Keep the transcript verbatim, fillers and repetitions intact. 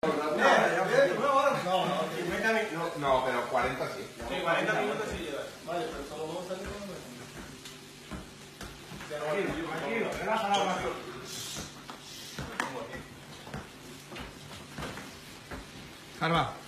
No, pero cuarenta sí. Sí, cuarenta minutos sí lleva. Vale, pero solo vamos a salir con uno. Tranquilo, tranquilo, relaja la mano. Carva.